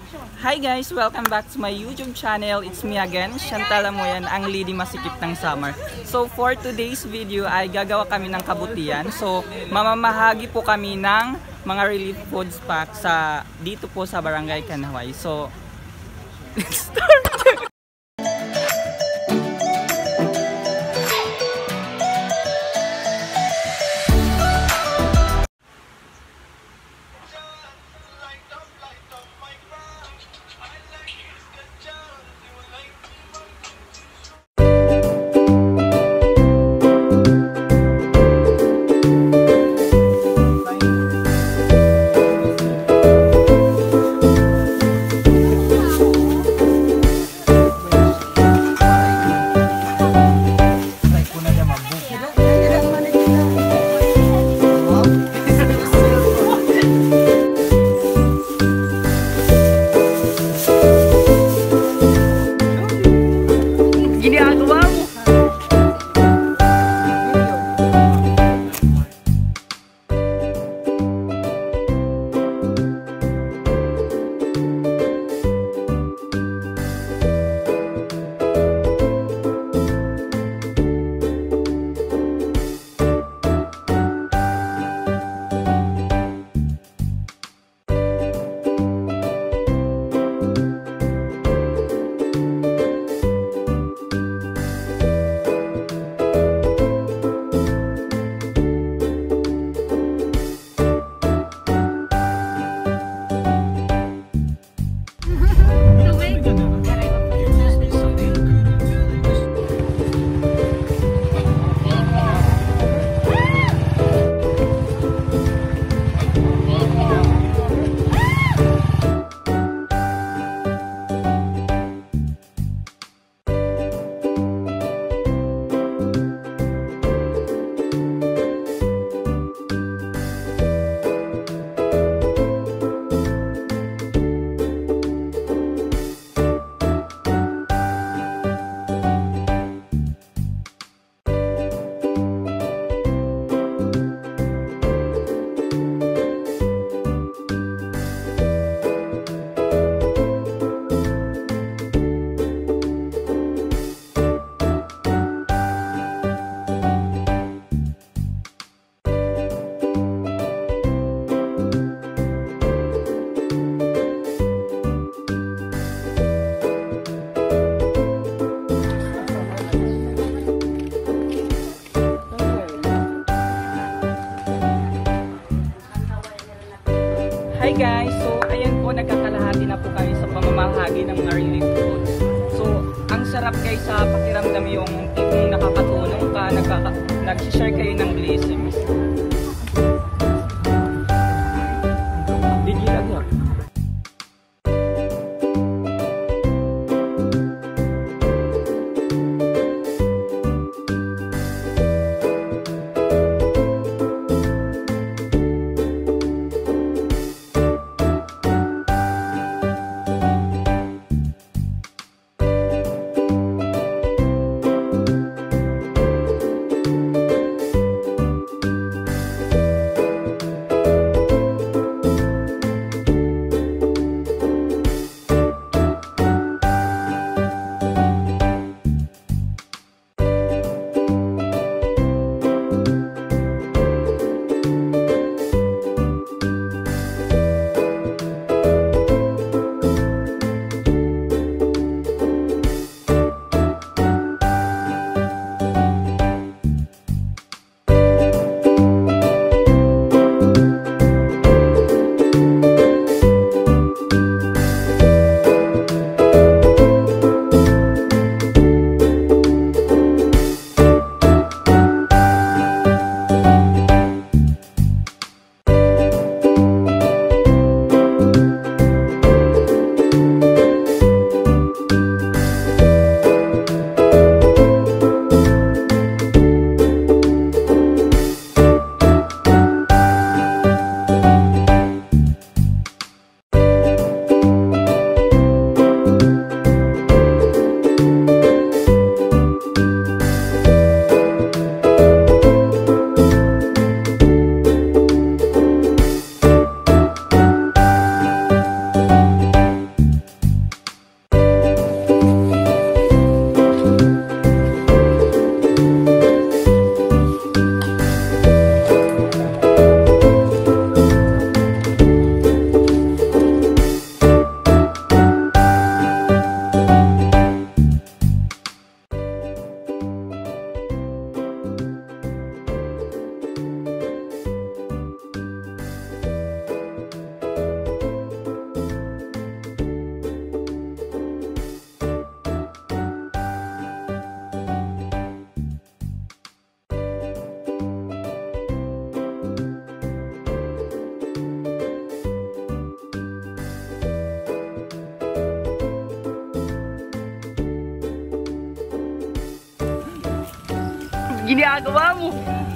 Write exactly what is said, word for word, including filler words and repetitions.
Hi guys! Welcome back to my YouTube channel. It's me again, Chantal mo yan, ang lady masikip ng summer. So for today's video ay gagawa kami ng kabutihan. So mamamahagi po kami ng mga relief foods pack sa dito po sa Barangay Canjaway. So let's start! Hi guys! So ayan po, nagkakalahati na po kami sa pamamahagi ng mga relief foods. So ang sarap guys sa pakiramdam yung tipong nakakatulong ka, nag-share kayo ng blessings. Digilag mo. ginagawa mo?